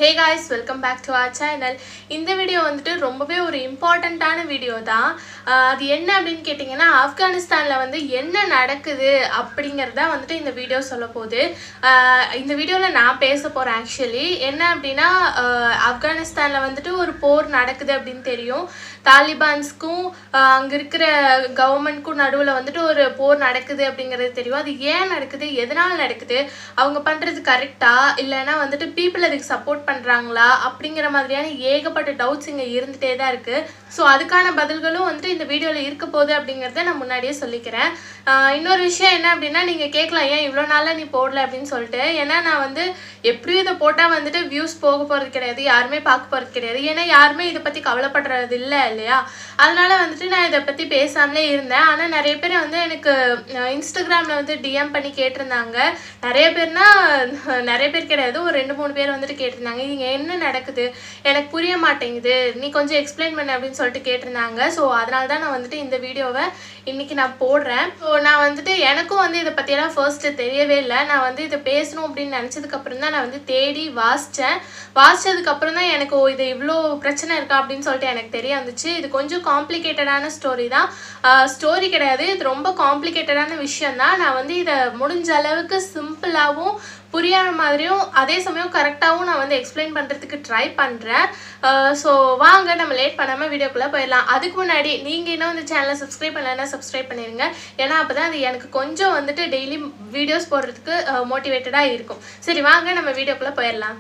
Hey guys, welcome back to our channel. இந்த video வந்துட்டு ரொம்பவே ஒரு இம்பார்ட்டன்ட்டான வீடியோ தான். அது என்ன அப்படினு கேட்டிங்கனா ஆப்கானிஸ்தான்ல வந்து என்ன நடக்குது அப்படிங்கறத வந்துட்டு இந்த வீடியோ சொல்ல போகுது. இந்த வீடியோல நான் பேச போறேன் एक्चुअली. என்ன அப்படினா ஆப்கானிஸ்தான்ல வந்துட்டு ஒரு போர் நடக்குது அப்படினு தெரியும். தாலிபான்ஸ்க்கும் அங்க இருக்கிற கவர்மெண்ட்க்கும் நடுவுல வந்துட்டு ஒரு போர் நடக்குது அப்படிங்கிறது தெரியும். அது ஏன் நடக்குது, எதனால நடக்குது, அவங்க பண்றது கரெக்ட்டா இல்லனா வந்துட்டு people அதுக்கு சப்போர்ட் பண்றாங்களா அப்படிங்கற மாதிரியான ஏகப்பட்ட டவுட்ஸ் இங்க இருந்துட்டே தான் இருக்கு. சோ அதுக்கான பதில்களும் வந்து இந்த வீடியோல இருக்க போகுது அப்படிங்கறத நான் முன்னாடியே சொல்லிக்கிறேன். இன்னொரு விஷயம் என்ன அப்படினா நீங்க கேட்கலாம் ஏன் இவ்ளோ நாளா நீ போடல அப்படினு சொல்லிட்டு. ஏன்னா நான் வந்து எப்படி இத போட்டா வந்துட்டு வியூஸ் போக போறது கிடையாது, யாருமே பார்க்க போறது கிடையாது. ஏன்னா யாருமே இத பத்தி கவலைப்படுறது இல்லையா, அதனால வந்துட்டு நான் இத பத்தி பேசாமலே இருந்தேன். ஆனா நிறைய பேர் வந்து எனக்கு இன்ஸ்டாகிராம்ல வந்து டிஎம் பண்ணி கேட்டிருந்தாங்க. நிறைய பேர் கிடையாது, ஒரு 2-3 பேர் வந்துட்டு கேட்டிருந்தாங்க இங்க என்ன நடக்குது எனக்கு புரிய மாட்டேங்குது, நீ கொஞ்சம் எக்ஸ்பிளைன் பண்ணு அப்படின்னு சொல்லிட்டு கேட்டிருந்தாங்க. ஸோ அதனால தான் நான் வந்துட்டு இந்த வீடியோவை இன்னைக்கு நான் போடுறேன். ஸோ நான் வந்துட்டு எனக்கும் வந்து இதை பற்றியெல்லாம் ஃபர்ஸ்ட் தெரியவே இல்லை. நான் வந்து இதை பேசணும் அப்படின்னு நினச்சதுக்கு அப்புறம் தான் நான் வந்து தேடி வாசிச்சதுக்கு அப்புறம் தான் எனக்கு இது இவ்வளோ பிரச்சனை இருக்கா அப்படின்னு சொல்லிட்டு எனக்கு தெரிய வந்துச்சு. இது கொஞ்சம் காம்ப்ளிகேட்டடான ஸ்டோரி தான், ஸ்டோரி கிடையாது, இது ரொம்ப காம்ப்ளிகேட்டடான விஷயம் தான். நான் வந்து இதை முடிஞ்ச அளவுக்கு சிம்பிளாகவும் புரியாத மாதிரியும் அதே சமயம் கரெக்டாகவும் நான் வந்து எக்ஸ்பிளைன் பண்ணுறதுக்கு ட்ரை பண்ணுறேன். ஸோ வாங்க நம்ம லேட் பண்ணாமல் வீடியோக்குள்ளே போயிடலாம். அதுக்கு முன்னாடி நீங்கள் இன்னும் இந்த சேனலை சப்ஸ்கிரைப் பண்ணலைன்னா சப்ஸ்கிரைப் பண்ணிடுங்க. ஏன்னா அப்போ தான் அது எனக்கு கொஞ்சம் வந்துட்டு டெய்லி வீடியோஸ் போடுறதுக்கு மோட்டிவேட்டடாக இருக்கும். சரி வாங்க நம்ம வீடியோக்குள்ளே போயிடலாம்.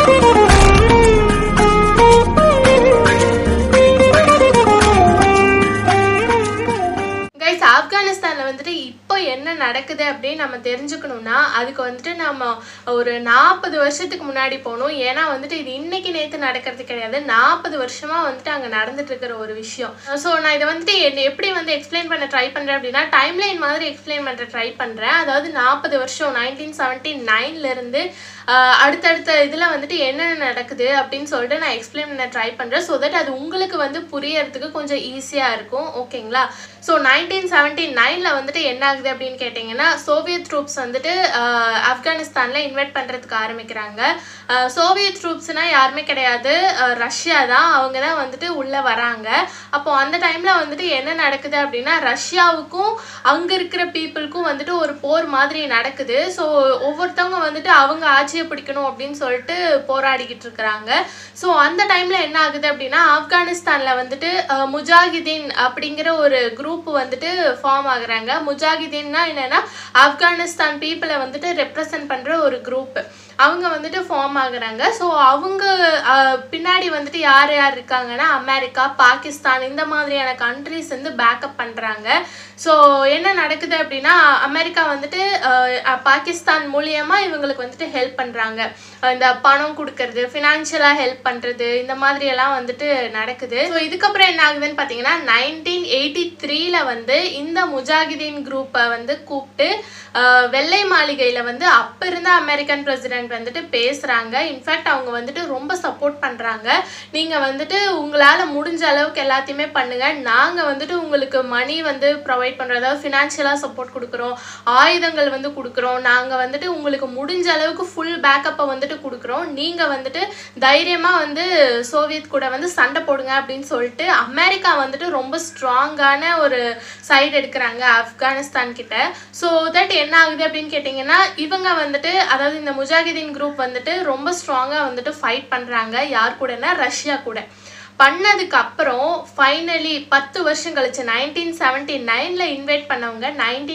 ஆப்கானிஸ்தான்ல வந்துட்டு இப்போ என்ன நடக்குது அப்படின்னு நம்ம தெரிஞ்சுக்கணும்னா அதுக்கு வந்துட்டு நம்ம ஒரு 40 வருஷத்துக்கு முன்னாடி போகணும். ஏன்னா வந்துட்டு இது இன்னைக்கு நேற்று நடக்கிறது கிடையாது, 40 வருஷமா வந்துட்டு அங்கே நடந்துட்டு இருக்கிற ஒரு விஷயம். ஸோ நான் இதை வந்துட்டு எப்படி வந்து எக்ஸ்பிளைன் பண்ண ட்ரை பண்ணுறேன் அப்படின்னா டைம்லைன் மாதிரி எக்ஸ்பிளைன் பண்ணுற ட்ரை பண்ணுறேன். அதாவது 40 வருஷம் 1979 இருந்து அடுத்தடுத்த இதில் வந்துட்டு என்னென்ன நடக்குது அப்படின்னு சொல்லிட்டு நான் எக்ஸ்பிளைன் பண்ண ட்ரை பண்ணுறேன். ஸோ தட் அது உங்களுக்கு வந்து புரியறதுக்கு கொஞ்சம் ஈஸியாக இருக்கும். ஓகேங்களா? ஸோ 1979 வந்துட்டு என்ன ஆகுது அப்படின்னு கேட்டிங்கன்னா சோவியத் ட்ரூப்ஸ் வந்துட்டு ஆப்கானிஸ்தானில் இன்வைட் பண்ணுறதுக்கு ஆரம்பிக்கிறாங்க. சோவியத் ட்ரூப்ஸ்னால் யாருமே கிடையாது, ரஷ்யா தான். அவங்க தான் வந்துட்டு உள்ளே வராங்க. அப்போது அந்த டைமில் வந்துட்டு என்ன நடக்குது அப்படின்னா ரஷ்யாவுக்கும் அங்கே இருக்கிற பீப்புளுக்கும் வந்துட்டு ஒரு போர் மாதிரி நடக்குது. ஸோ ஒவ்வொருத்தவங்க வந்துட்டு அவங்க ஆட்சியை பிடிக்கணும் அப்படின்னு சொல்லிட்டு போராடிக்கிட்டு இருக்கிறாங்க. ஸோ அந்த டைமில் என்ன ஆகுது அப்படின்னா ஆப்கானிஸ்தானில் வந்துட்டு முஜாஹிதீன் அப்படிங்கிற ஒரு குரூப் வந்துட்டு ஃபார்ம் ஆகுறாங்க. முஜாஹிதீன்னா என்னன்னா ஆப்கானிஸ்தான் பீப்புளை வந்துட்டு ரெப்ரசன்ட் பண்ற ஒரு குரூப். அவங்க வந்துட்டு ஃபார்ம் ஆகுறாங்க. ஸோ அவங்க பின்னாடி வந்துட்டு யார் யார் இருக்காங்கன்னா அமெரிக்கா, பாகிஸ்தான் இந்த மாதிரியான கண்ட்ரிஸ் வந்து பேக்கப் பண்ணுறாங்க. ஸோ என்ன நடக்குது அப்படின்னா அமெரிக்கா வந்துட்டு பாகிஸ்தான் மூலியமாக இவங்களுக்கு வந்துட்டு ஹெல்ப் பண்ணுறாங்க. இந்த பணம் கொடுக்கறது, ஃபினான்ஷியலாக ஹெல்ப் பண்ணுறது, இந்த மாதிரியெல்லாம் வந்துட்டு நடக்குது. ஸோ இதுக்கப்புறம் என்ன ஆகுதுன்னு பார்த்தீங்கன்னா 1983 வந்து இந்த முஜாஹிதீன் குரூப்பை வந்து கூப்பிட்டு வெள்ளை மாளிகையில் வந்து அப்போ இருந்த அமெரிக்கன் பிரசிடென்ட் வந்துட்டு பேசுகிறாங்க. இன்ஃபேக்ட் அவங்க வந்துட்டு ரொம்ப சப்போர்ட் பண்ணுறாங்க. நீங்கள் வந்துட்டு உங்களால் முடிஞ்ச அளவுக்கு எல்லாத்தையுமே பண்ணுங்கள், நாங்கள் வந்துட்டு உங்களுக்கு மணி வந்து ப்ரொவைட் பண்ணுறோம், அதாவது ஃபினான்ஷியலாக சப்போர்ட் கொடுக்குறோம், ஆயுதங்கள் வந்து கொடுக்குறோம், நாங்கள் வந்துட்டு உங்களுக்கு முடிஞ்ச அளவுக்கு ஃபுல் பேக்கப்பை வந்துட்டு கொடுக்குறோம், நீங்கள் வந்துட்டு தைரியமாக வந்து சோவியத் கூட வந்து சண்டை போடுங்க அப்படின்னு சொல்லிட்டு அமெரிக்கா வந்துட்டு ரொம்ப ஸ்ட்ராங்கான ஒரு சைடு எடுக்கிறாங்க ஆப்கானிஸ்தான் கிட்ட. ஸோ தட் என்ன ஆகுது அப்படின்னு கேட்டிங்கன்னா இவங்க வந்துட்டு அதாவது இந்த முஜாஹிதீன் குரூப் வந்துட்டு ரொம்ப ஸ்ட்ராங்காக வந்துட்டு ஃபைட் பண்ணுறாங்க. யார் கூடனா ரஷ்யா கூட. பண்ணதுக்கு அப்புறம் ஃபைனலி 10 வருஷம் கழிச்சு 1979 இன்வைட் பண்ணவங்க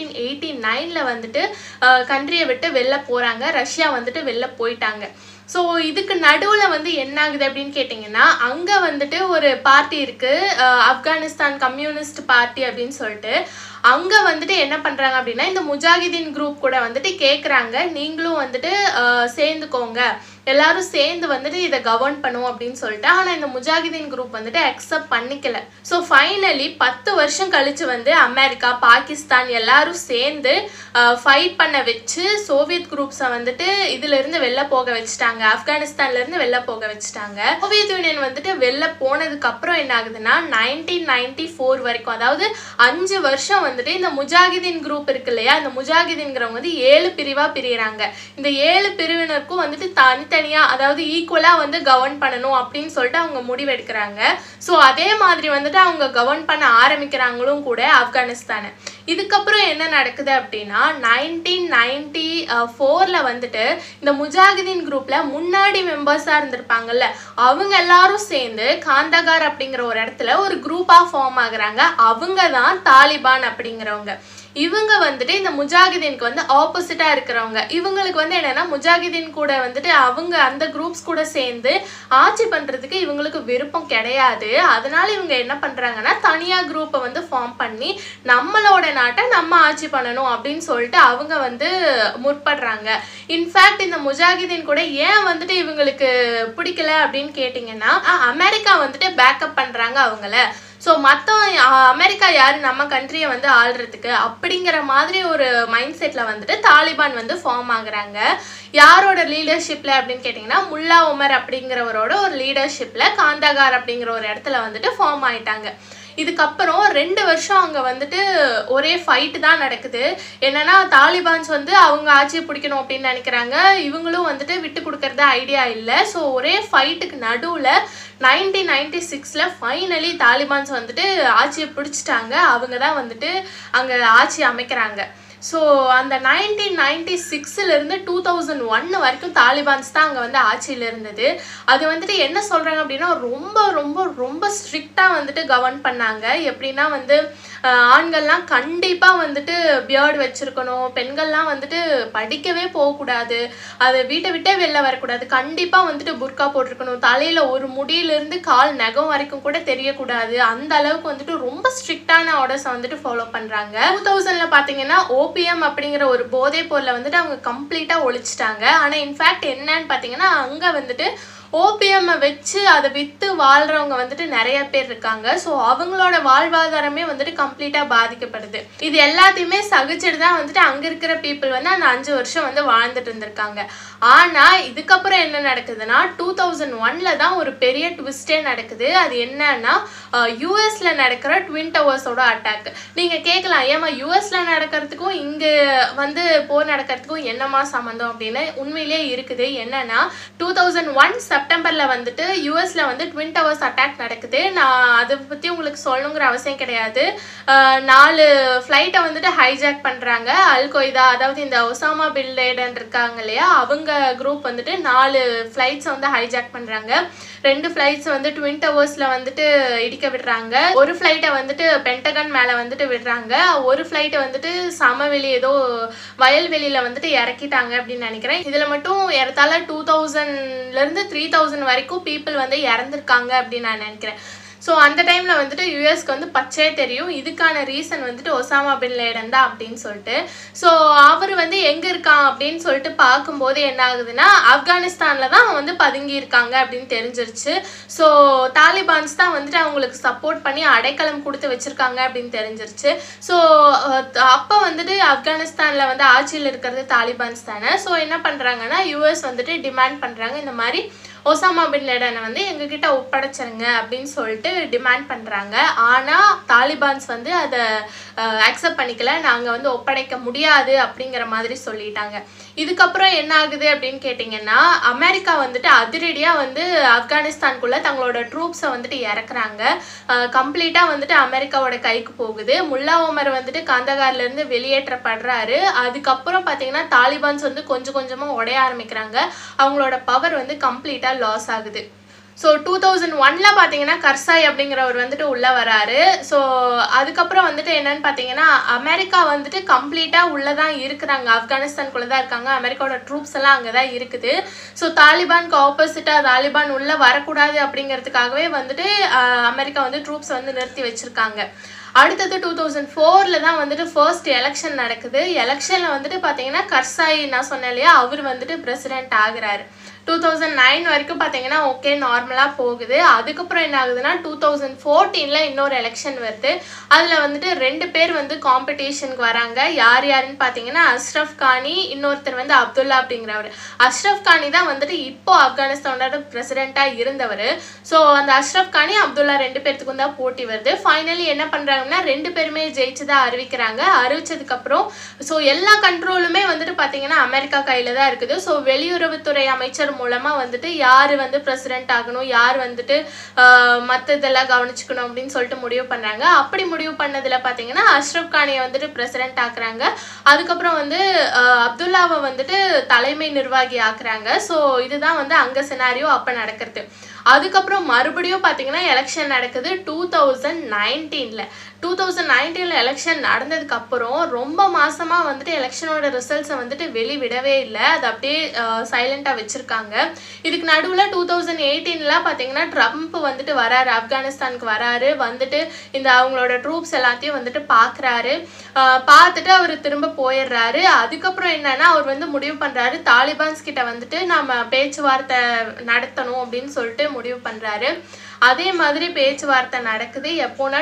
1989 வந்துட்டு கண்ட்ரியை விட்டு வெளில போகிறாங்க. ரஷ்யா வந்துட்டு வெளில போயிட்டாங்க. ஸோ இதுக்கு நடுவில் வந்து என்ன ஆகுது அப்படின்னு கேட்டிங்கன்னா அங்கே வந்துட்டு ஒரு பார்ட்டி இருக்குது, ஆப்கானிஸ்தான் கம்யூனிஸ்ட் பார்ட்டி அப்படின்னு சொல்லிட்டு. அங்கே வந்துட்டு என்ன பண்ணுறாங்க அப்படின்னா இந்த முஜாஹிதீன் குரூப் கூட வந்துட்டு கேட்குறாங்க நீங்களும் வந்துட்டு சேர்ந்துக்கோங்க, எல்லாரும் சேர்ந்து வந்துட்டு இதை கவர்ன் பண்ணுவோம் அப்படின்னு சொல்லிட்டு. ஆனால் இந்த முஜாஹிதீன் குரூப் வந்துட்டு அக்செப்ட் பண்ணிக்கல. ஸோ ஃபைனலி 10 வருஷம் கழிச்சு வந்து அமெரிக்கா, பாகிஸ்தான் எல்லாரும் சேர்ந்து ஃபைட் பண்ண வச்சு சோவியத் குரூப்ஸை வந்துட்டு இதிலிருந்து வெளில போக வச்சுட்டாங்க, ஆப்கானிஸ்தான்லேருந்து வெளில போக வச்சுட்டாங்க. சோவியத் யூனியன் வந்துட்டு வெளில போனதுக்கு அப்புறம் என்ன ஆகுதுன்னா 1994 வரைக்கும், அதாவது 5 வருஷம் வந்துட்டு இந்த முஜாஹிதீன் குரூப் இருக்கு இல்லையா, இந்த முஜாஹிதீன்கிறவங்க வந்து 7 பிரிவாக பிரிகிறாங்க. இந்த 7 பிரிவினருக்கும் வந்துட்டு தனித்தனியா அதாவது ஈக்குவலா வந்து கவர்ன் பண்ணணும் அப்படின்னு சொல்லிட்டு அவங்க முடிவெடுக்கிறாங்க. ஸோ அதே மாதிரி வந்துட்டு அவங்க கவர்ன் பண்ண ஆரம்பிக்கிறாங்களும் கூட ஆப்கானிஸ்தானை. இதுக்கப்புறம் என்ன நடக்குது அப்படின்னா 1994 வந்துட்டு இந்த முஜாஹிதீன் குரூப்ல முன்னாடி மெம்பர்ஸா இருந்திருப்பாங்கல்ல அவங்க எல்லாரும் சேர்ந்து காந்தகார் அப்படிங்கிற ஒரு இடத்துல ஒரு குரூப்பா ஃபார்ம் ஆகுறாங்க. அவங்க தான் தாலிபான் அப்படிங்கிறவங்க. இவங்க வந்துட்டு இந்த முஜாஹிதீனுக்கு வந்து ஆப்போசிட்டா இருக்கிறவங்க. இவங்களுக்கு வந்து என்னன்னா முஜாஹிதீன் கூட வந்துட்டு அவங்க அந்த குரூப்ஸ் கூட சேர்ந்து ஆட்சி பண்றதுக்கு இவங்களுக்கு விருப்பம் கிடையாது. அதனால இவங்க என்ன பண்றாங்கன்னா தனியா குரூப்பை வந்து ஃபார்ம் பண்ணி நம்மளோட நாட்டை நம்ம ஆட்சி பண்ணணும் அப்படின்னு சொல்லிட்டு அவங்க வந்து முற்படுறாங்க. இன்ஃபேக்ட் இந்த முஜாஹிதீன் கூட ஏன் வந்துட்டு இவங்களுக்கு பிடிக்கல அப்படின்னு கேட்டிங்கன்னா அமெரிக்கா வந்துட்டு பேக்கப் பண்றாங்க அவங்கள. ஸோ மற்ற அமெரிக்கா யார் நம்ம கண்ட்ரியை வந்து ஆள்றதுக்கு அப்படிங்கிற மாதிரி ஒரு மைண்ட் செட்டில் வந்துட்டு தாலிபான் வந்து ஃபார்ம் ஆகுறாங்க. யாரோட லீடர்ஷிப்பில் அப்படின்னு கேட்டிங்கன்னா முல்லா உமர் அப்படிங்கிறவரோட ஒரு லீடர்ஷிப்பில் காந்தகார் அப்படிங்கிற ஒரு இடத்துல வந்துட்டு ஃபார்ம் ஆயிட்டாங்க. இதுக்கப்புறம் 2 வருஷம் அங்கே வந்துட்டு ஒரே ஃபைட்டு தான் நடக்குது. என்னன்னா தாலிபான்ஸ் வந்து அவங்க ஆட்சியை பிடிக்கணும் அப்படின்னு நினைக்கிறாங்க. இவங்களும் வந்துட்டு விட்டு கொடுக்கறது ஐடியா இல்லை. ஸோ ஒரே ஃபைட்டுக்கு நடுவில் 1996 ஃபைனலி தாலிபான்ஸ் வந்துட்டு ஆட்சியை பிடிச்சிட்டாங்க. அவங்க தான் வந்துட்டு அங்கே ஆட்சி அமைக்கிறாங்க. ஸோ அந்த 1996 2001 வரைக்கும் தாலிபான்ஸ் தான் அங்கே வந்து ஆட்சியில் இருந்தது. அது வந்துட்டு என்ன சொல்கிறாங்க அப்படின்னா ரொம்ப ரொம்ப ரொம்ப ஸ்ட்ரிக்டாக வந்துட்டு கவர்ன் பண்ணாங்க. எப்படின்னா வந்து ஆண்கள்லாம் கண்டிப்பாக வந்துட்டு பியர்டு வச்சுருக்கணும், பெண்கள்லாம் வந்துட்டு படிக்கவே போகக்கூடாது, அது வீட்டை விட்டே வெளில வரக்கூடாது, கண்டிப்பாக வந்துட்டு புர்கா போட்டிருக்கணும், தலையில் ஒரு முடியிலிருந்து கால் நகம் வரைக்கும் கூட தெரியக்கூடாது. அந்த அளவுக்கு வந்துட்டு ரொம்ப ஸ்ட்ரிக்டான ஆர்டர்ஸை வந்துட்டு ஃபாலோ பண்ணுறாங்க. 2000 பார்த்தீங்கன்னா ஓபிஎம் அப்படிங்கிற ஒரு போதை பொருளை வந்துட்டு அவங்க கம்ப்ளீட்டாக ஒழிச்சிட்டாங்க. ஆனால் இன்ஃபேக்ட் என்னன்னு பார்த்தீங்கன்னா அங்கே வந்துட்டு ஓபிஎம்மை வச்சு அதை விற்று வாழ்கிறவங்க வந்துட்டு நிறைய பேர் இருக்காங்க. ஸோ அவங்களோட வாழ்வாதாரமே வந்துட்டு கம்ப்ளீட்டாக பாதிக்கப்படுது. இது எல்லாத்தையுமே சகிச்சுட்டு தான் வந்துட்டு அங்கே இருக்கிற பீப்புள் வந்து அந்த 5 வருஷம் வந்து வாழ்ந்துட்டு இருந்திருக்காங்க. ஆனால் இதுக்கப்புறம் என்ன நடக்குதுன்னா 2001 தான் ஒரு பெரிய ட்விஸ்டே நடக்குது. அது என்னன்னா யூஎஸ்ல நடக்கிற ட்வின் டவர்ஸோட அட்டாக். நீங்கள் கேட்கலாம் ஏமா யூஎஸ்ல நடக்கிறதுக்கும் இங்கே வந்து போர் நடக்கிறதுக்கும் என்னமா சம்மந்தம் அப்படின்னு. உண்மையிலேயே இருக்குது. என்னன்னா 2001 செப்டம்பர்ல வந்துட்டு யூஎஸ்ல வந்து ட்வின் டவர்ஸ் அட்டாக் நடக்குது. நான் அதை பற்றி உங்களுக்கு சொல்லணுங்கிற அவசியம் கிடையாது. 4 ஃப்ளைட்டை வந்துட்டு ஹைஜாக் பண்ணுறாங்க. அல் கொய்தா அதாவது இந்த ஒசாமா பின் லேடன் இருக்காங்க இல்லையா அவங்க குரூப் வந்துட்டு 4 ஃப்ளைட்ஸை வந்து ஹைஜாக் பண்ணுறாங்க. 2 ஃப்ளைட்ஸ் வந்து ட்வின் டவர்ஸில் வந்துட்டு இடிக்க விடுறாங்க. ஒரு ஃப்ளைட்டை வந்துட்டு பென்டகன் மேலே வந்துட்டு விடுறாங்க. ஒரு ஃப்ளைட்டை வந்துட்டு சமவெளி ஏதோ வயல்வெளியில் வந்துட்டு இறக்கிட்டாங்க அப்படின்னு நினைக்கிறேன். இதில் மட்டும் ஏறத்தாழ 2000 3000 வரைக்கும் பீப்புள் வந்து இறந்துருக்காங்க அப்படின்னு நான் நினைக்கிறேன். ஸோ அந்த டைமில் வந்துட்டு யூஎஸ்க்கு வந்து பச்சையே தெரியும் இதுக்கான ரீசன் வந்துட்டு ஒசாமா பின் லேடன் தான் அப்படின்னு சொல்லிட்டு. ஸோ அவர் வந்து எங்கே இருக்கான் அப்படின்னு சொல்லிட்டு பார்க்கும்போது என்ன ஆகுதுன்னா ஆப்கானிஸ்தானில் தான் வந்து பதுங்கி இருக்காங்க அப்படின்னு தெரிஞ்சிருச்சு. ஸோ தாலிபான்ஸ் தான் வந்துட்டு அவங்களுக்கு சப்போர்ட் பண்ணி அடைக்கலம் கொடுத்து வச்சுருக்காங்க அப்படின்னு தெரிஞ்சிருச்சு. ஸோ அப்போ வந்துட்டு ஆப்கானிஸ்தானில் வந்து ஆட்சியில் இருக்கிறது தாலிபான்ஸ் தானே. ஸோ என்ன பண்ணுறாங்கன்னா யூஎஸ் வந்துட்டு டிமாண்ட் பண்ணுறாங்க இந்த மாதிரி ஒசாமா பின் லேடனை வந்து எங்ககிட்ட ஒப்படைச்சிருங்க அப்படின்னு சொல்லிட்டு டிமாண்ட் பண்ணுறாங்க. ஆனால் தாலிபான்ஸ் வந்து அதை அக்செப்ட் பண்ணிக்கல. நாங்கள் வந்து ஒப்படைக்க முடியாது அப்படிங்கிற மாதிரி சொல்லிட்டாங்க. இதுக்கப்புறம் என்ன ஆகுது அப்படின்னு கேட்டிங்கன்னா அமெரிக்கா வந்துட்டு அதிரடியாக வந்து ஆப்கானிஸ்தானுக்குள்ளே தங்களோட ட்ரூப்ஸை வந்துட்டு இறக்குறாங்க. கம்ப்ளீட்டாக வந்துட்டு அமெரிக்காவோட கைக்கு போகுது. முல்லா உமர் வந்துட்டு காந்தகார்லேருந்து வெளியேற்றப்படுறாரு. அதுக்கப்புறம் பார்த்தீங்கன்னா தாலிபான்ஸ் வந்து கொஞ்சம் கொஞ்சமாக உடைய ஆரம்பிக்கிறாங்க. அவங்களோட பவர் வந்து கம்ப்ளீட்டாக லாஸ் ஆகுது. ஸோ 2001 பார்த்தீங்கன்னா கர்சாய் அப்படிங்கிறவர் வந்துட்டு உள்ளே வராரு. ஸோ அதுக்கப்புறம் வந்துட்டு என்னன்னு பார்த்தீங்கன்னா அமெரிக்கா வந்துட்டு கம்ப்ளீட்டாக உள்ளே தான் இருக்கிறாங்க. ஆப்கானிஸ்தானுக்குள்ளே தான் இருக்காங்க. அமெரிக்காவோட ட்ரூப்ஸ் எல்லாம் அங்கே தான் இருக்குது. ஸோ தாலிபானுக்கு ஆப்போசிட்டாக தாலிபான் உள்ளே வரக்கூடாது அப்படிங்கிறதுக்காகவே வந்துட்டு அமெரிக்கா வந்து ட்ரூப்ஸ் வந்து நிறுத்தி வச்சுருக்காங்க. அடுத்தது 2004 தான் வந்துட்டு ஃபர்ஸ்ட் எலெக்ஷன் நடக்குது. எலெக்ஷனில் வந்துட்டு பார்த்தீங்கன்னா கர்சாய் நான் சொன்னேன் இல்லையா அவர் வந்துட்டு பிரசிடென்ட் ஆகுறாரு. 2009 வரைக்கும் பார்த்தீங்கன்னா ஓகே நார்மலாக போகுது. அதுக்கப்புறம் என்ன ஆகுதுன்னா 2014 இன்னொரு எலெக்ஷன் வருது. அதில் வந்துட்டு 2 பேர் வந்து காம்படிஷனுக்கு வராங்க. யாருன்னு பார்த்தீங்கன்னா அஷ்ரஃப் கானி, இன்னொருத்தர் வந்து அப்துல்லா அப்படிங்கிறவர். அஷ்ரஃப் கானி தான் வந்துட்டு இப்போ ஆப்கானிஸ்தானோட பிரசிடெண்ட்டாக இருந்தவர். ஸோ அந்த அஷ்ரஃப் கானி அப்துல்லா 2 பேர்த்துக்கும் தான் போட்டி வருது. ஃபைனலி என்ன பண்ணுறாங்கன்னா 2 பேருமே ஜெயிச்சு தான் அறிவிக்கிறாங்க. அறிவிச்சதுக்கப்புறம் ஸோ எல்லா கண்ட்ரோலுமே வந்துட்டு பார்த்தீங்கன்னா அமெரிக்கா கையில் தான் இருக்குது. ஸோ வெளியுறவுத்துறை அமைச்சர் ஒருத்தர் மூலமா வந்துட்டு யாரு வந்து பிரசிடென்ட் ஆகணும், யார் வந்துட்டு மற்ற இதெல்லாம் கவனிச்சுக்கணும் அப்படின்னு சொல்லிட்டு முடிவு பண்றாங்க. அப்படி முடிவு பண்ணதுல பாத்தீங்கன்னா அஷ்ரப் கானியை வந்துட்டு பிரசிடென்ட் ஆக்குறாங்க. அதுக்கப்புறம் வந்து அப்துல்லாவை வந்துட்டு தலைமை நிர்வாகி ஆக்குறாங்க. ஸோ இதுதான் வந்து அங்க சினாரியோ அப்ப நடக்கிறது. அதுக்கப்புறம் மறுபடியும் பாத்தீங்கன்னா எலெக்ஷன் நடக்குது 2019ல. 2019ல எலெக்ஷன் நடந்ததுக்கு அப்புறம் ரொம்ப மாசமா வந்துட்டு எலெக்ஷனோட ரிசல்ட்ஸை வந்துட்டு வெளிவிடவே இல்லை. அது அப்படியே சைலண்டா வச்சிருக்காங்க. இதுக்கு நடுவில் 2018ல பாத்தீங்கன்னா ட்ரம்ப் வந்துட்டு வராரு, ஆப்கானிஸ்தானுக்கு வராரு. வந்துட்டு இந்த அவங்களோட ட்ரூப்ஸ் எல்லாத்தையும் வந்துட்டு பாக்குறாரு. பார்த்துட்டு அவர் திரும்ப போயிடுறாரு. அதுக்கப்புறம் என்னன்னா அவர் வந்து முடிவு பண்றாரு தாலிபான்ஸ் கிட்ட வந்துட்டு நாம பேச்சுவார்த்தை நடத்தணும் அப்படின்னு சொல்லிட்டு முடிவு பண்றாரு. அதே மாதிரி பேச்சுவார்த்தை நடக்குது. எப்போனா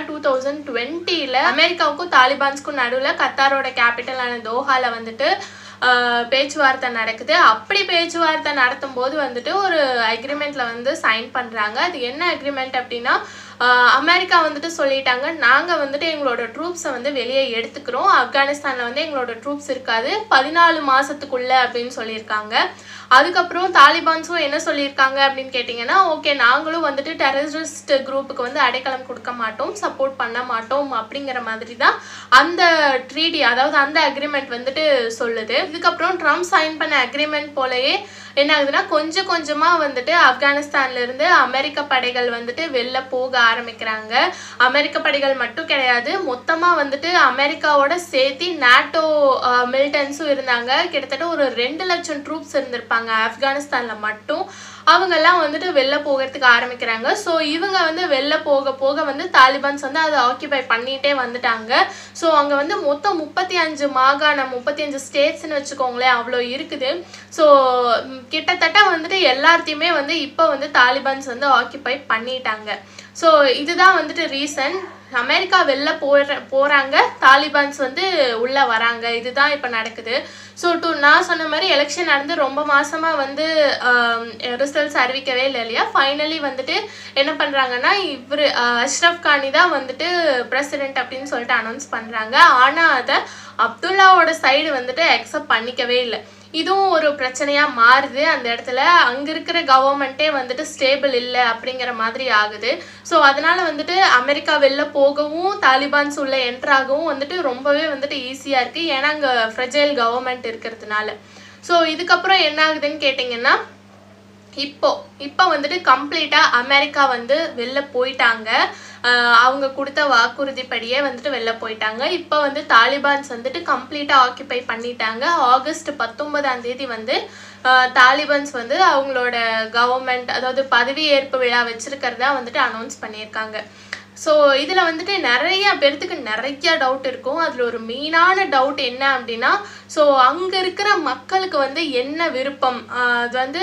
2020ல அமெரிக்காவுக்கும் தாலிபான்ஸ்க்கும் நடுவில் கத்தாரோட கேபிட்டலான தோஹால வந்துட்டு பேச்சுவார்த்தை நடக்குது. அப்படி பேச்சுவார்த்தை நடத்தும் போது வந்துட்டு ஒரு அக்ரிமெண்ட்ல வந்து சைன் பண்றாங்க. அது என்ன அக்ரிமெண்ட் அப்படின்னா அமெரிக்கா வந்துட்டு சொல்லிட்டாங்க, நாங்க வந்துட்டு எங்களோட ட்ரூப்ஸை வந்து வெளியே எடுத்துக்கிறோம், ஆப்கானிஸ்தான்ல வந்து எங்களோட ட்ரூப்ஸ் இருக்காது 14 மாசத்துக்குள்ள அப்படின்னு சொல்லியிருக்காங்க. அதுக்கப்புறம் தாலிபான்ஸும் என்ன சொல்லியிருக்காங்க அப்படின்னு கேட்டிங்கன்னா, ஓகே நாங்களும் வந்துட்டு டெரரிஸ்ட் குரூப்புக்கு வந்து அடைக்கலம் கொடுக்க மாட்டோம், சப்போர்ட் பண்ண மாட்டோம் அப்படிங்கிற மாதிரி தான் அந்த ட்ரீடி, அதாவது அந்த அக்ரிமெண்ட் வந்துட்டு சொல்லுது. இதுக்கப்புறம் ட்ரம்ப் சைன் பண்ண அக்ரிமெண்ட் போலயே என்ன ஆகுதுன்னா கொஞ்சம் கொஞ்சமா வந்துட்டு ஆப்கானிஸ்தான்ல இருந்து அமெரிக்க படைகள் வந்துட்டு வெளில போக ஆரம்பிக்கிறாங்க. அமெரிக்க படைகள் மட்டும் கிடையாது, மொத்தமா வந்துட்டு அமெரிக்காவோட சேர்த்து நாட்டோ மிலிட்டன்ஸும் இருந்தாங்க. கிட்டத்தட்ட ஒரு 2 லட்சம் ட்ரூப்ஸ் இருந்திருப்பாங்க ஆப்கானிஸ்தான்ல மட்டும். அவங்க எல்லாம் வந்துட்டு வெளில போகிறதுக்கு ஆரம்பிக்கிறாங்க. ஸோ இவங்க வந்து வெளில போக போக வந்து தாலிபான்ஸ் வந்து அதை ஆக்கியபை பண்ணிட்டே வந்துட்டாங்க. ஸோ அங்கே வந்து மொத்தம் 35 மாகாணம் 35 ஸ்டேட்ஸ்ன்னு வச்சுக்கோங்களேன், அவ்வளோ இருக்குது. ஸோ கிட்டத்தட்ட வந்துட்டு எல்லாத்தையுமே வந்து இப்போ வந்து தாலிபான்ஸ் வந்து ஆக்கியபை பண்ணிட்டாங்க. ஸோ இதுதான் வந்துட்டு ரீசன். அமெரிக்கா வெளில போறாங்க, தாலிபான்ஸ் வந்து உள்ள வராங்க. இதுதான் இப்போ நடக்குது. ஸோ நான் சொன்ன மாதிரி எலெக்ஷன் நடந்து ரொம்ப மாசமா வந்து ரிசல்ட்ஸ் அறிவிக்கவே இல்லை இல்லையா. ஃபைனலி வந்துட்டு என்ன பண்றாங்கன்னா இவர் அஷ்ரப் கானி தான் வந்துட்டு பிரசிடென்ட் அப்படின்னு சொல்லிட்டு அனௌன்ஸ் பண்றாங்க. ஆனா அதை அப்துல்லாவோட சைடு வந்துட்டு அக்செப்ட் பண்ணிக்கவே இல்லை. இதுவும் ஒரு பிரச்சனையா மாறுது. அந்த இடத்துல அங்க இருக்கிற கவர்மெண்ட்டே வந்துட்டு ஸ்டேபிள் இல்லை அப்படிங்கிற மாதிரி ஆகுது. ஸோ அதனால வந்துட்டு அமெரிக்கா வெளில போகவும் தாலிபான்ஸ் உள்ள என்ட்ராகவும் வந்துட்டு ரொம்பவே வந்துட்டு ஈஸியா இருக்கு, ஏன்னா அங்க ஃப்ரெஜைல் கவர்மெண்ட் இருக்கிறதுனால. ஸோ இதுக்கப்புறம் என்ன ஆகுதுன்னு கேட்டிங்கன்னா இப்போ வந்துட்டு கம்ப்ளீட்டா அமெரிக்கா வந்து வெளில போயிட்டாங்க. அவங்க கொடுத்த வாக்குறுதிப்படியே வந்துட்டு வெளில போயிட்டாங்க. இப்போ வந்து தாலிபான்ஸ் வந்துட்டு கம்ப்ளீட்டா ஆக்கியபை பண்ணிட்டாங்க. ஆகஸ்ட் 19ஆம் தேதி வந்து தாலிபான்ஸ் வந்து அவங்களோட கவர்மெண்ட், அதாவது பதவியேற்பு விழா வச்சிருக்கிறதா வந்துட்டு அனௌன்ஸ் பண்ணியிருக்காங்க. ஸோ இதில் வந்துட்டு நிறைய பேர்த்துக்கு நிறைய டவுட் இருக்கும். அதில் ஒரு மெயினான டவுட் என்ன அப்படின்னா, ஸோ அங்கே இருக்கிற மக்களுக்கு வந்து என்ன விருப்பம், அது வந்து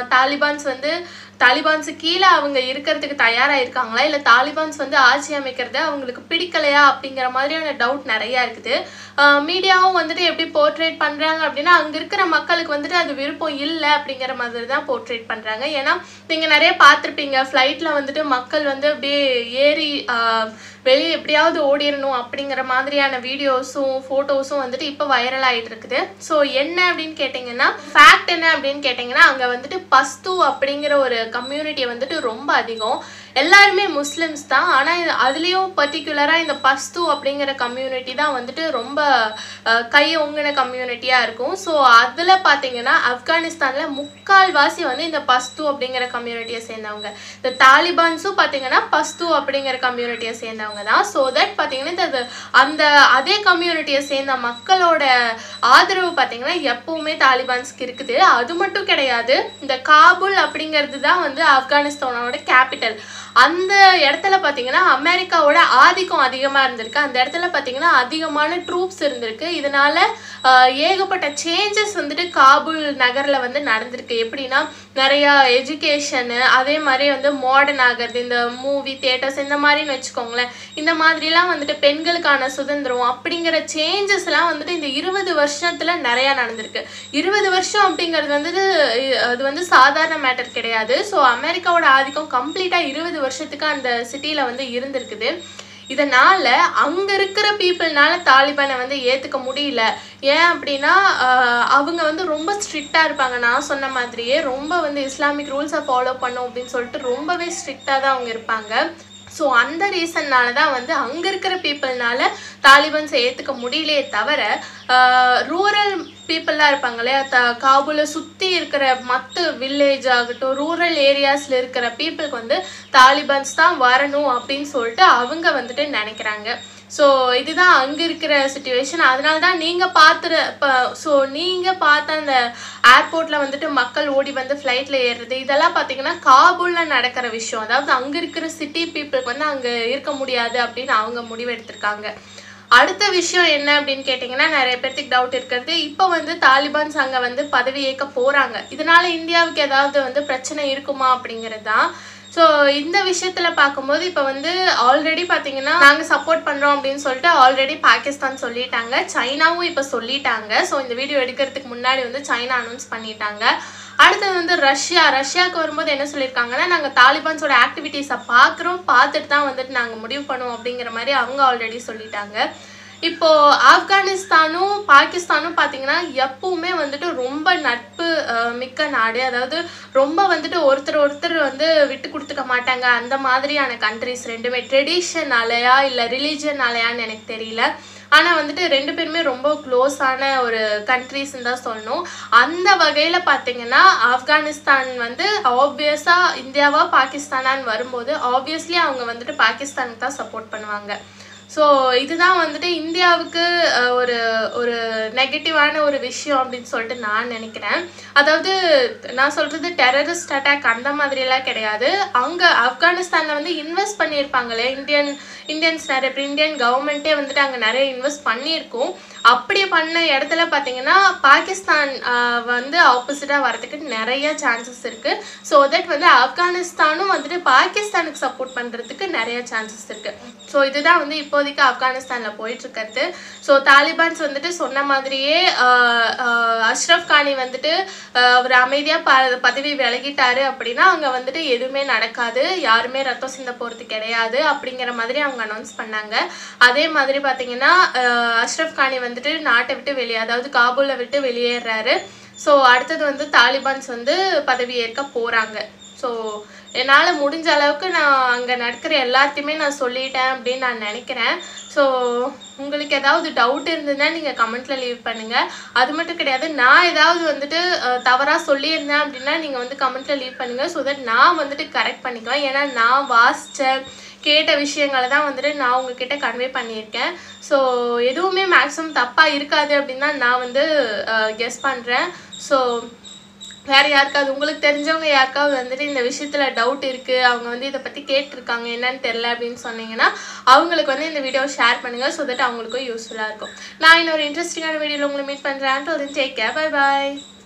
தாலிபான்ஸு கீழே அவங்க இருக்கிறதுக்கு தயாராக இருக்காங்களா, இல்லை தாலிபான்ஸ் வந்து ஆட்சி அமைக்கிறத அவங்களுக்கு பிடிக்கலையா அப்படிங்கிற மாதிரியான டவுட் நிறையா இருக்குது. மீடியாவும் வந்துட்டு எப்படி போர்ட்ரேட் பண்ணுறாங்க அப்படின்னா, அங்கே இருக்கிற மக்களுக்கு வந்துட்டு அது விருப்பம் இல்லை அப்படிங்கிற மாதிரி தான் போர்ட்ரேட் பண்ணுறாங்க. ஏன்னா நீங்கள் நிறைய பார்த்துருப்பீங்க, ஃப்ளைட்டில் வந்துட்டு மக்கள் வந்து அப்படியே ஏறி வெளியே எப்படியாவது ஓடிடணும் அப்படிங்கிற மாதிரியான வீடியோஸும் ஃபோட்டோஸும் வந்துட்டு இப்போ வைரல் ஆகிட்டு இருக்குது. ஸோ என்ன அப்படின்னு கேட்டிங்கன்னா, ஃபேக்ட் என்ன அப்படின்னு கேட்டிங்கன்னா, அங்கே வந்துட்டு பஸ்து அப்படிங்கிற ஒரு கம்யூனிட்டியை வந்துட்டு ரொம்ப அதிகம். எல்லாருமே முஸ்லிம்ஸ் தான், ஆனால் அதுலேயும் பர்டிகுலராக இந்த பஸ்து அப்படிங்கிற கம்யூனிட்டி தான் வந்துட்டு ரொம்ப கை ஒங்கின கம்யூனிட்டியாக இருக்கும். ஸோ அதில் பார்த்தீங்கன்னா ஆப்கானிஸ்தானில் முக்கால்வாசி வந்து இந்த பஸ்து அப்படிங்கிற கம்யூனிட்டியை சேர்ந்தவங்க. இந்த தாலிபான்ஸும் பார்த்தீங்கன்னா பஸ்து அப்படிங்கிற கம்யூனிட்டியை சேர்ந்தவங்க தான். ஸோ தட் பார்த்தீங்கன்னா அந்த அதே கம்யூனிட்டியை சேர்ந்த மக்களோட ஆதரவு பார்த்தீங்கன்னா எப்பவுமே தாலிபான்ஸ்க்கு இருக்குது. அது மட்டும் கிடையாது, இந்த காபூல் அப்படிங்கிறது தான் வந்து ஆப்கானிஸ்தானோட கேபிட்டல். அந்த இடத்துல பார்த்தீங்கன்னா அமெரிக்காவோட ஆதிக்கம் அதிகமாக இருந்திருக்கு. அந்த இடத்துல பார்த்தீங்கன்னா அதிகமான ட்ரூப்ஸ் இருந்திருக்கு. இதனால ஏகப்பட்ட சேஞ்சஸ் வந்துட்டு காபூல் நகரில் வந்து நடந்திருக்கு. எப்படின்னா நிறையா எஜுகேஷனு, அதே மாதிரி வந்து மாடர்ன் ஆகிறது, இந்த மூவி தியேட்டர்ஸ் இந்த மாதிரின்னு வச்சுக்கோங்களேன். இந்த மாதிரிலாம் வந்துட்டு பெண்களுக்கான சுதந்திரம் அப்படிங்கிற சேஞ்சஸ்லாம் வந்துட்டு இந்த 20 வருஷத்தில் நிறையா நடந்திருக்கு. 20 வருஷம் அப்படிங்கிறது வந்துட்டு அது வந்து சாதாரண மேட்டர் கிடையாது. ஸோ அமெரிக்காவோட ஆதிக்கம் கம்ப்ளீட்டாக 20 வருஷத்துக்கு அந்த சிட்டியில் வந்து இருந்திருக்குது. இதனால அங்க இருக்கிற பீப்புள்னால தாலிபானை வந்து ஏத்துக்க முடியல. ஏன் அப்படின்னா அவங்க வந்து ரொம்ப ஸ்ட்ரிக்டா இருப்பாங்க. நான் சொன்ன மாதிரியே ரொம்ப வந்து இஸ்லாமிக் ரூல்ஸை ஃபாலோ பண்ணும் அப்படின்னு சொல்லிட்டு ரொம்பவே ஸ்ட்ரிக்டா தான் அவங்க இருப்பாங்க. ஸோ அந்த ரீசன்னால தான் வந்து அங்கே இருக்கிற பீப்புள்னால தாலிபான்ஸை ஏற்றுக்க முடியலையே தவிர ரூரல் பீப்புளாக இருப்பாங்க இல்லையா, காபூலை சுற்றி இருக்கிற மற்ற வில்லேஜ் ஆகட்டும் ரூரல் ஏரியாஸில் இருக்கிற பீப்புளுக்கு வந்து தாலிபான்ஸ் தான் வரணும் அப்படின்னு சொல்லிட்டு அவங்க வந்துட்டு நினைக்கிறாங்க. ஸோ இதுதான் அங்கே இருக்கிற சிச்சுவேஷன். அதனால தான் நீங்கள் நீங்கள் பார்த்த அந்த ஏர்போர்ட்டில் வந்துட்டு மக்கள் ஓடி வந்து ஃப்ளைட்டில் ஏறுறது இதெல்லாம் பார்த்தீங்கன்னா காபூலில் நடக்கிற விஷயம். அதாவது அங்கே இருக்கிற சிட்டி பீப்புளுக்கு வந்து அங்கே இருக்க முடியாது அப்படின்னு அவங்க முடிவெடுத்திருக்காங்க. அடுத்த விஷயம் என்ன அப்படின்னு கேட்டிங்கன்னா, நிறைய பேர்த்துக்கு டவுட் இருக்கிறது, இப்போ வந்து தாலிபான்ஸ் அங்கே வந்து பதவி ஏற்க போகிறாங்க. இதனால இந்தியாவுக்கு ஏதாவது வந்து பிரச்சனை இருக்குமா அப்படிங்கிறது தான். ஸோ இந்த விஷயத்தில் பார்க்கும்போது இப்போ வந்து ஆல்ரெடி பார்த்தீங்கன்னா நாங்கள் சப்போர்ட் பண்ணுறோம் அப்படின்னு சொல்லிட்டு ஆல்ரெடி பாகிஸ்தான் சொல்லிட்டாங்க, சைனாவும் இப்போ சொல்லிட்டாங்க. ஸோ இந்த வீடியோ எடுக்கிறதுக்கு முன்னாடி வந்து சைனா அனௌன்ஸ் பண்ணிட்டாங்க. அடுத்தது வந்து ரஷ்யாவுக்கு வரும்போது என்ன சொல்லியிருக்காங்கன்னா, நாங்கள் தாலிபான்ஸோட ஆக்டிவிட்டீஸை பார்த்துட்டு தான் வந்துட்டு நாங்கள் முடிவு பண்ணுவோம் அப்படிங்கிற மாதிரி அவங்க ஆல்ரெடி சொல்லிட்டாங்க. இப்போ ஆப்கானிஸ்தானும் பாகிஸ்தானும் பார்த்தீங்கன்னா எப்பவுமே வந்துட்டு ரொம்ப நட்பு மிக்க நாடு. அதாவது ரொம்ப வந்துட்டு ஒருத்தர் வந்து விட்டு கொடுத்துக்க மாட்டாங்க. அந்த மாதிரியான கண்ட்ரிஸ் ரெண்டுமே. ட்ரெடிஷனாலயா இல்லை ரிலீஜனாலயான்னு எனக்கு தெரியல. ஆனால் வந்துட்டு ரெண்டு பேருமே ரொம்ப க்ளோஸான ஒரு கண்ட்ரிஸ்ன்னு தான் சொல்லணும். அந்த வகையில் பார்த்தீங்கன்னா ஆப்கானிஸ்தான் வந்து ஆப்வியஸாக இந்தியாவா பாகிஸ்தானான்னு வரும்போது ஆப்வியஸ்லி அவங்க வந்துட்டு பாகிஸ்தானுக்கு தான் சப்போர்ட் பண்ணுவாங்க. ஸோ இதுதான் வந்துட்டு இந்தியாவுக்கு ஒரு நெகட்டிவான ஒரு விஷயம் அப்படின்னு சொல்லிட்டு நான் நினைக்கிறேன். அதாவது நான் சொல்கிறது டெரரிஸ்ட் அட்டாக் அந்த மாதிரியெல்லாம் கிடையாது. அங்கே ஆப்கானிஸ்தானில் வந்து இன்வெஸ்ட் பண்ணியிருப்பாங்களே இந்தியன்ஸ் நிறைய பேர், இந்தியன் கவர்மெண்ட்டே வந்துட்டு அங்கே நிறைய இன்வெஸ்ட் பண்ணியிருக்கோம். அப்படி பண்ண இடத்துல பார்த்தீங்கன்னா பாகிஸ்தான் வந்து ஆப்போசிட்டாக வரதுக்கு நிறைய சான்சஸ் இருக்குது. ஸோ தட் வந்து ஆப்கானிஸ்தானும் வந்துட்டு பாகிஸ்தானுக்கு சப்போர்ட் பண்ணுறதுக்கு நிறைய சான்சஸ் இருக்குது. ஸோ இதுதான் வந்து இப்போதைக்கு ஆப்கானிஸ்தானில் போயிட்டுருக்கிறது. ஸோ தாலிபான்ஸ் வந்துட்டு சொன்ன மாதிரியே அஷ்ரஃப் கானி வந்துட்டு அவர் அமைதியாக பதவி விலகிட்டாரு அப்படின்னா அங்கே வந்துட்டு எதுவுமே நடக்காது, யாருமே ரத்தம் சிந்த போகிறது கிடையாது அப்படிங்கிற மாதிரி அவங்க அனௌன்ஸ் பண்ணாங்க. அதே மாதிரி பார்த்தீங்கன்னா அஷ்ரஃப் கானி வந்துட்டு நாட்டை விட்டு அதாவது காபூலை விட்டு வெளியேறாரு. ஸோ அடுத்தது வந்து தாலிபான்ஸ் வந்து பதவி ஏற்க போகிறாங்க. ஸோ என்னால் முடிஞ்ச அளவுக்கு நான் அங்கே நடக்கிற எல்லாத்தையுமே நான் சொல்லிட்டேன் அப்படின்னு நான் நினைக்கிறேன். ஸோ உங்களுக்கு ஏதாவது டவுட் இருந்ததுன்னா நீங்கள் கமெண்ட்டில் லீவ் பண்ணுங்கள். அது மட்டும் கிடையாது, நான் ஏதாவது வந்துட்டு தவறாக சொல்லியிருந்தேன் அப்படின்னா நீங்கள் வந்து கமெண்ட்டில் லீவ் பண்ணுங்கள். ஸோ தட் நான் வந்துட்டு கரெக்ட் பண்ணிக்குவேன். ஏன்னா நான் கேட்ட விஷயங்களை தான் வந்துட்டு நான் உங்ககிட்ட கன்வே பண்ணியிருக்கேன். ஸோ எதுவுமே மேக்ஸிமம் தப்பாக இருக்காது அப்படின்னு தான் நான் வந்து கெஸ் பண்ணுறேன். ஸோ வேறு யாருக்காவது உங்களுக்கு தெரிஞ்சவங்க யாருக்காவது வந்துட்டு இந்த விஷயத்தில் டவுட் இருக்குது, அவங்க வந்து இதை பற்றி கேட்டிருக்காங்க என்னன்னு தெரில அப்படின்னு சொன்னீங்கன்னா அவங்களுக்கு வந்து இந்த வீடியோவை ஷேர் பண்ணுங்கள். ஸோ தட் அவங்களுக்கும் யூஸ்ஃபுல்லாக இருக்கும். நான் இன்னொரு இன்ட்ரெஸ்டிங்கான வீடியோவில் உங்களை மீட் பண்ணுறேன். டேக் கேர், பை பாய்.